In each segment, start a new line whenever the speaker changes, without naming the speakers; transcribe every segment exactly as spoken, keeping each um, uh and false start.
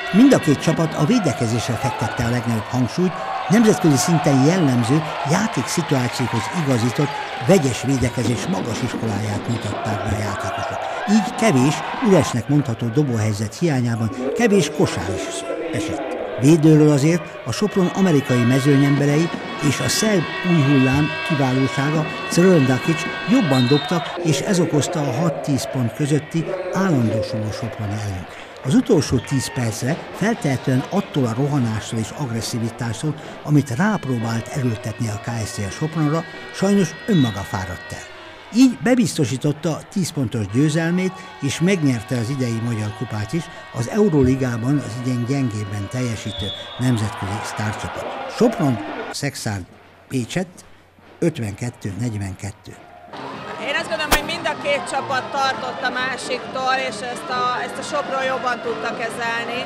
Mind a két csapat a védekezésre fektette a legnagyobb hangsúlyt, nemzetközi szinten jellemző játékszituációkhoz igazított vegyes védekezés magas iskoláját mutatták be a játékosok. Így kevés, üresnek mondható dobóhelyzet hiányában kevés kosár is esett. Védőről azért a Sopron amerikai mezőnyemberei és a szerb új hullám kiválósága Crndakics jobban dobtak, és ez okozta a hat-tíz pont közötti állandósuló soproni előnyt. Az utolsó tíz percre feltehetően attól a rohanástól és agresszivitástól, amit rápróbált erőltetni a ká es cé a Sopronra, sajnos önmaga fáradt el. Így bebiztosította tíz pontos győzelmét, és megnyerte az idei magyar kupát is, az Euróligában az idén gyengébben teljesítő nemzetközi sztárcsapat. Sopron, Szekszárd, Pécset ötvenkettő negyvenkettő.
Én azt gondolom, hogy mind a két csapat tartott a másiktól, és ezt a, ezt a Sopron jobban tudta kezelni,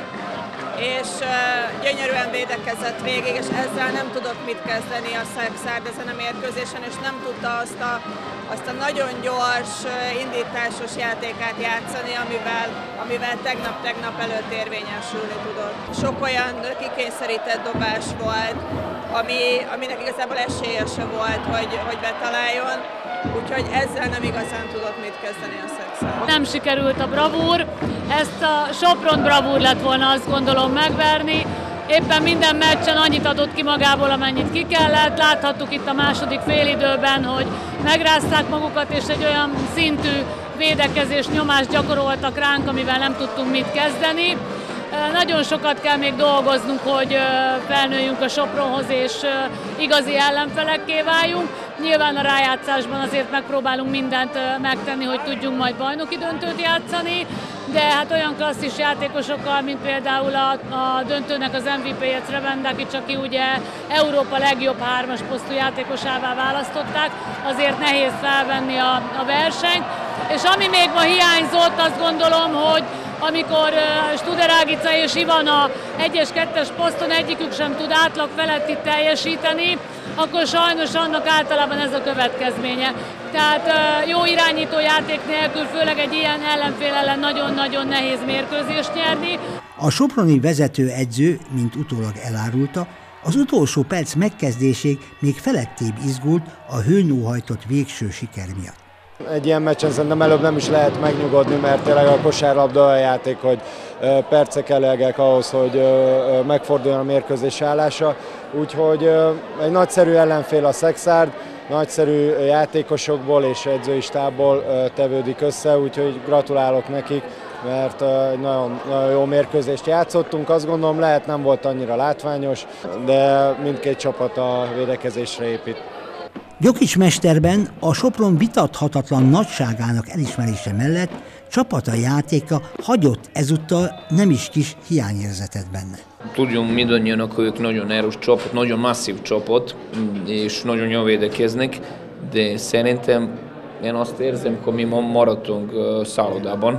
és uh, gyönyörűen védekezett végig, és ezzel nem tudott mit kezdeni a Szekszárd ezen a mérkőzésen, és nem tudta azt a, azt a nagyon gyors, indításos játékát játszani, amivel, amivel tegnap-tegnap előtt érvényesülni tudott. Sok olyan kikényszerített dobás volt, ami, aminek igazából esélye se volt, hogy, hogy betaláljon. Úgyhogy ezzel nem igazán tudott mit kezdeni a Szekszárd.
Nem sikerült a bravúr, ezt a Sopron bravúr lett volna, azt gondolom, megverni. Éppen minden meccsen annyit adott ki magából, amennyit ki kellett. Láthattuk itt a második félidőben, hogy megrázták magukat, és egy olyan szintű védekezés, nyomást gyakoroltak ránk, amivel nem tudtunk mit kezdeni. Nagyon sokat kell még dolgoznunk, hogy felnőjünk a Sopronhoz, és igazi ellenfelekké váljunk. Nyilván a rájátszásban azért megpróbálunk mindent megtenni, hogy tudjunk majd bajnoki döntőt játszani, de hát olyan klasszis játékosokkal, mint például a, a döntőnek az em vé pé-je Crvendakics, aki ugye Európa legjobb hármas posztú játékosává választották, azért nehéz felvenni a, a versenyt. És ami még ma hiányzott, azt gondolom, hogy amikor uh, Studer Ágica és Ivana egyes-kettes poszton egyikük sem tud átlag feletti teljesíteni, akkor sajnos annak általában ez a következménye. Tehát uh, jó irányító játék nélkül, főleg egy ilyen ellenfél ellen nagyon-nagyon nehéz mérkőzést nyerni.
A soproni vezetőedző, mint utólag elárulta, az utolsó perc megkezdéséig még felettébb izgult a hőn óhajtott végső siker miatt.
Egy ilyen meccsen szerintem előbb nem is lehet megnyugodni, mert tényleg a kosárlabda olyan játék, hogy percek elegek ahhoz, hogy megforduljon a mérkőzés állása. Úgyhogy egy nagyszerű ellenfél a Szekszárd, nagyszerű játékosokból és edzői stábból tevődik össze, úgyhogy gratulálok nekik, mert nagyon, nagyon jó mérkőzést játszottunk. Azt gondolom, lehet nem volt annyira látványos, de mindkét csapat a védekezésre épít.
Gyokics mesterben a Sopron vitathatatlan nagyságának elismerése mellett csapata játéka hagyott ezúttal nem is kis hiányérzetet benne.
Tudjunk mindannyian, hogy ők nagyon erős csapat, nagyon masszív csapat, és nagyon jól védekeznek, de szerintem én azt érzem, hogy mi ma maradtunk szállodában,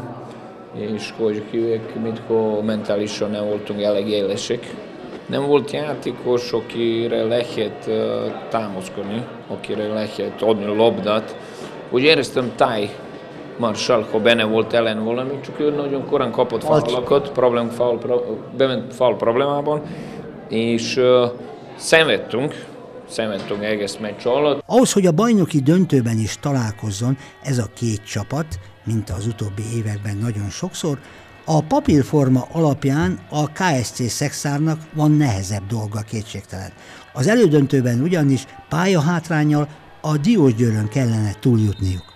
és hogy ők mintha mentálisan nem voltunk elég élesek. Nem volt játékos, akire lehet uh, támaszkodni, akire lehet adni labdát. Úgy éreztem Táj Marshall, ha benne volt ellen valami, csak ő nagyon korán kapott fálokat, problem, fál, bement fál problémában, és uh, szenvedtünk, szenvedtünk egész meccs alatt.
Ahhoz, hogy a bajnoki döntőben is találkozzon ez a két csapat, mint az utóbbi években nagyon sokszor, a papírforma alapján a ká es cé Szekszárdnak van nehezebb dolga, kétségtelen. Az elődöntőben ugyanis pályahátránnyal a Diósgyőrön kellene túljutniuk.